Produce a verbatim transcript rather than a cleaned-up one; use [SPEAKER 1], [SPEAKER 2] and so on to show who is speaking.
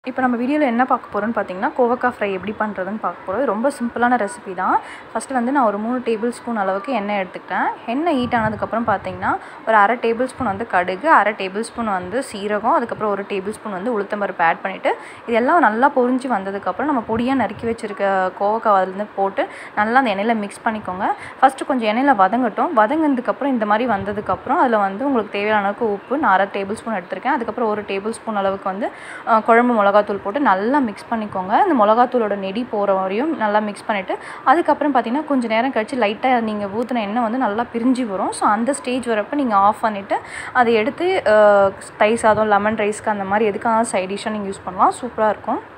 [SPEAKER 1] இப்போ நம்ம வீடியோவில் என்ன பார்க்க போகிறோம்னு பார்த்தீங்கன்னா கோவக்காய் ஃப்ரை எப்படி பண்ணுறதுன்னு பார்க்க போகிறோம். ரொம்ப சிம்பிளான ரெசிபி தான். ஃபஸ்ட்டு வந்து நான் ஒரு மூணு டேபிள் ஸ்பூன் அளவுக்கு எண்ணெய் எடுத்துக்கிட்டேன். எண்ணெய் ஹீட் ஆனதுக்கப்புறம் பார்த்தீங்கன்னா ஒரு அரை டேபிள் ஸ்பூன் வந்து கடுகு, அரை டேபிள் ஸ்பூன் வந்து சீரகம், அதுக்கப்புறம் ஒரு டேபிள் ஸ்பூன் வந்து உளுத்தம்பருப்பு ஆட் பண்ணிவிட்டு இதெல்லாம் நல்லா பொரிஞ்சு வந்ததுக்கப்புறம் நம்ம பொடியாக நறுக்கி வச்சுருக்க கோவக்காய் அதுலேருந்து போட்டு நல்லா அந்த எண்ணெயில் மிக்ஸ் பண்ணிக்கோங்க. ஃபஸ்ட்டு கொஞ்சம் எண்ணெயில் வதங்கட்டும். வதங்கினதுக்கப்புறம் இந்த மாதிரி வந்ததுக்கப்புறம் அதில் வந்து உங்களுக்கு தேவையான அளவுக்கு உப்பு நான் அரை டேபிள் ஸ்பூன் எடுத்திருக்கேன். அதுக்கப்புறம் ஒரு டேபிள் ஸ்பூன் அளவுக்கு வந்து குழம்பு மிளகா மிளகாத்தூள் போட்டு நல்லா மிக்ஸ் பண்ணிக்கோங்க. இந்த மிளகாத்தூளோட நெடி போகிற வரையும் நல்லா மிக்ஸ் பண்ணிவிட்டு அதுக்கப்புறம் பார்த்தீங்கன்னா கொஞ்சம் நேரம் கழிச்சு லைட்டாக நீங்கள் ஊற்றின எண்ணெய் வந்து நல்லா பிரிஞ்சு வரும். ஸோ அந்த ஸ்டேஜ் வரப்போ நீங்கள் ஆஃப் பண்ணிவிட்டு அதை எடுத்து தயிர் சாதம், லெமன் ரைஸ்க்கு அந்த மாதிரி எதுக்கான சைட் டிஷ்ஷாக நீங்கள் யூஸ் பண்ணலாம். சூப்பராக இருக்கும்.